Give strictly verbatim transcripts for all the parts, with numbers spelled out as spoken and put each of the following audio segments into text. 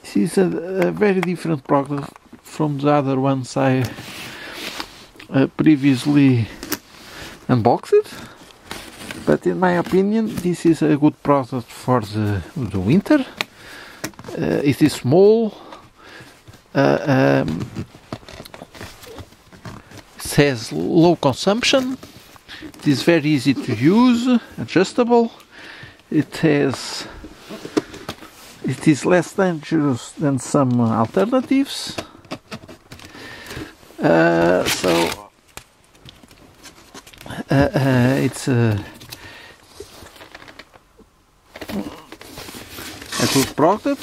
this is a, a very different product from the other ones I uh, previously unboxed, but in my opinion this is a good product for the, the winter. Uh, it is small, uh, um, it has low consumption, it is very easy to use, adjustable, it has it is less dangerous than some alternatives. Uh, so uh, uh, it's a, a good product,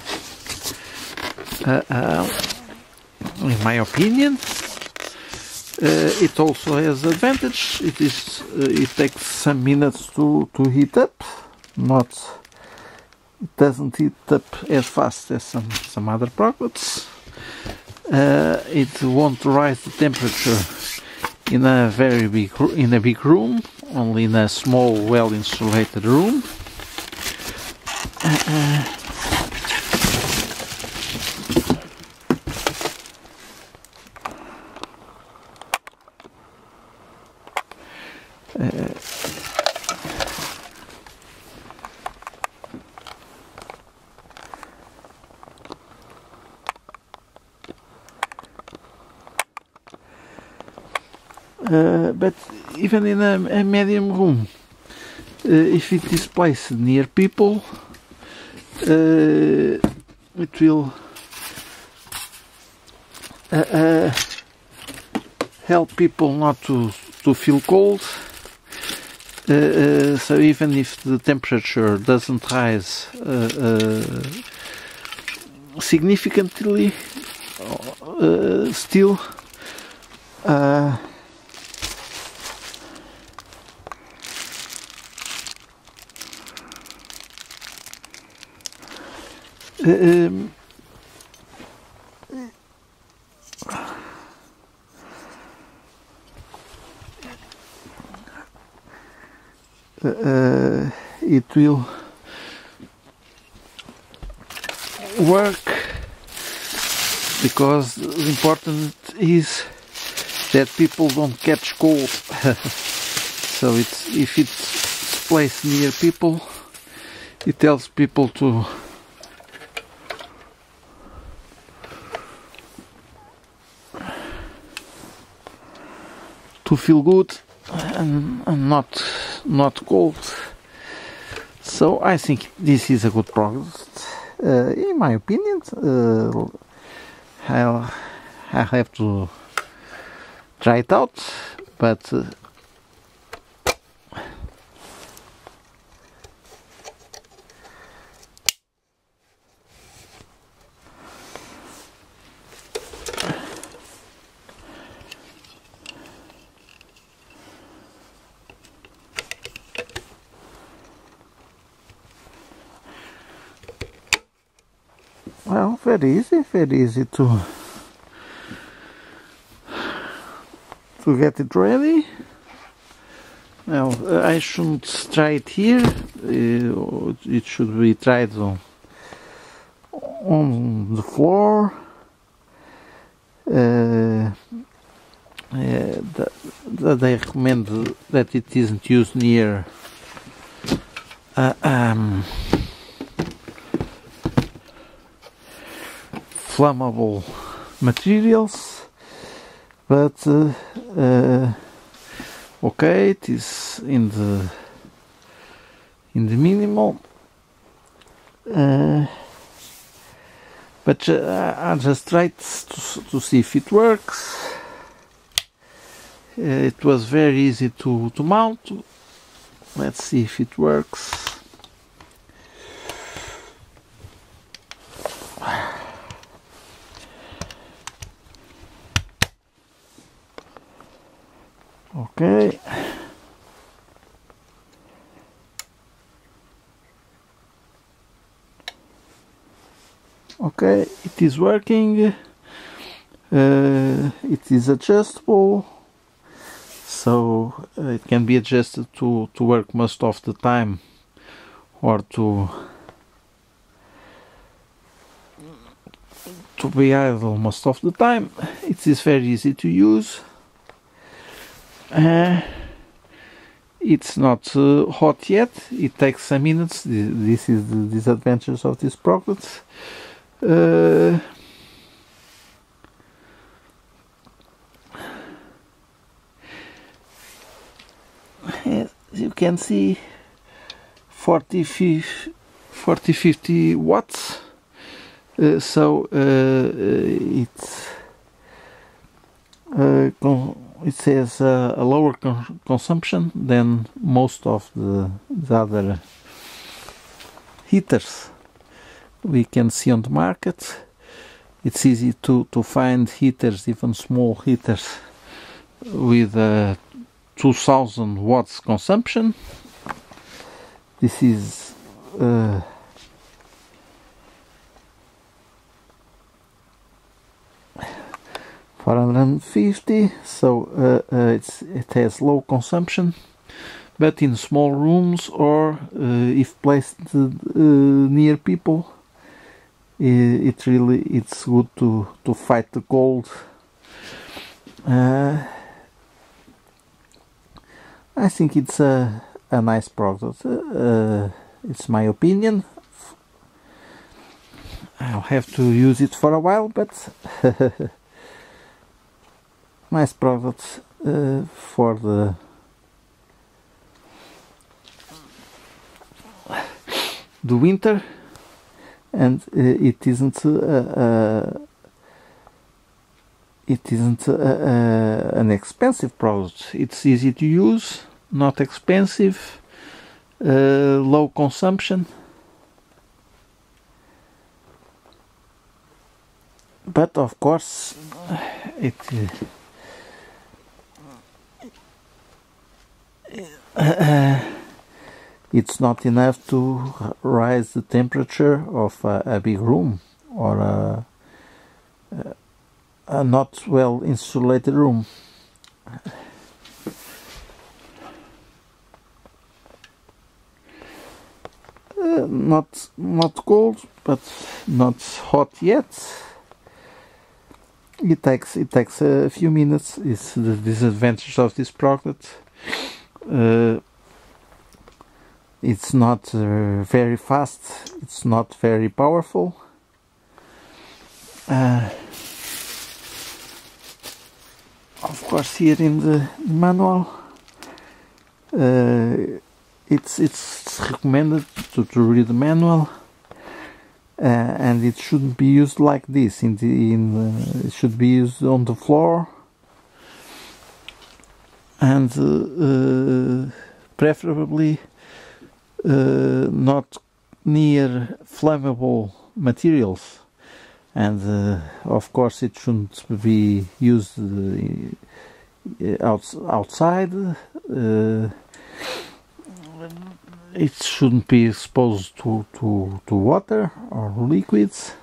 uh, uh, in my opinion. Uh, it also has advantage. It is uh, it takes some minutes to to heat up. Not it doesn't heat up as fast as some some other products. Uh, it won't rise the temperature in a very big in a big room, only in a small, well insulated room. Uh, uh, uh, Uh, but even in a, a medium room, uh, if it is placed near people, uh, it will uh, uh, help people not to, to feel cold. Uh, uh, so even if the temperature doesn't rise uh, uh, significantly, uh, still uh, Um, uh, it will work, because the important is that people don't catch cold. So it's if it's placed near people, it tells people to to feel good and, and not not cold. So I think this is a good product, uh, in my opinion. uh, I'll, I have to try it out, but uh, well, very easy, very easy to to get it ready. Now I shouldn't try it here. Uh, it should be tried on on the floor. Uh, uh, that, that I recommend that it isn't used near uh, um, flammable materials, but uh, uh, okay, it is in the in the minimal, uh, but uh, I just tried to, to see if it works. Uh, it was very easy to, to mount. Let's see if it works. Okay. Okay, it is working. Uh, it is adjustable, so uh, it can be adjusted to, to work most of the time, or to to be idle most of the time. It is very easy to use. Uh, it's not uh, hot yet. It takes some minutes. This is the disadvantage of this product. Uh, as you can see, forty, fifty watts. Uh, so uh, it uh, it says uh, a lower con consumption than most of the, the other heaters we can see on the market. It's easy to, to find heaters, even small heaters, with uh, two thousand watts consumption. This is uh, four hundred fifty, so uh, uh, it's, it has low consumption, but in small rooms or uh, if placed uh, near people, it really it's good to to fight the cold. Uh, I think it's a a nice product. Uh, it's my opinion. I'll have to use it for a while, but nice product uh, for the the winter, and uh, it isn't uh, uh, it isn't uh, uh, an expensive product. It's easy to use, not expensive, uh, low consumption, but of course it uh, it's not enough to rise the temperature of a, a big room or a, a not well insulated room. Uh, not not cold, but not hot yet. It takes it takes a few minutes. It's the disadvantage of this product. Uh, it's not uh, very fast. It's not very powerful. Uh, of course, here in the manual, uh, it's it's recommended to, to read the manual. Uh, and it shouldn't be used like this. In the, in the, it should be used on the floor, and uh, uh, preferably uh, not near flammable materials. And uh, of course, it shouldn't be used uh, out, outside. Uh, It shouldn't be exposed to, to, to water or liquids.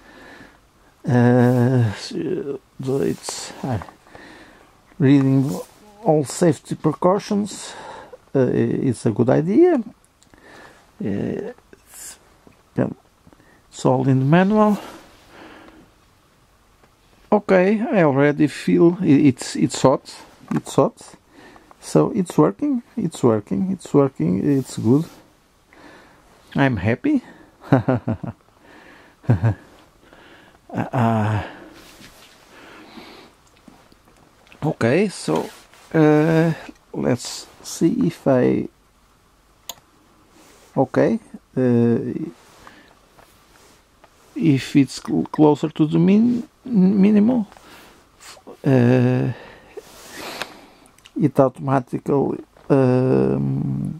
Uh, it's uh, reading all safety precautions. Uh, it's a good idea. Uh, it's, it's all in the manual. Okay, I already feel it's it's hot. It's hot. So it's working, it's working, it's working, it's good. I'm happy. uh, okay, so uh, let's see if I... Okay, uh, if it's cl closer to the min minimal, uh, it automatically um,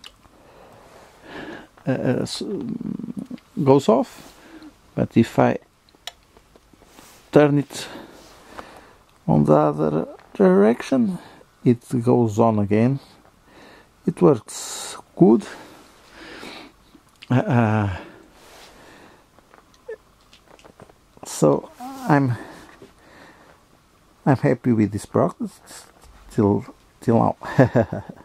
uh, goes off, but if I turn it on the other direction, it goes on again. It works good. Uh, so I'm I'm happy with this product till till now.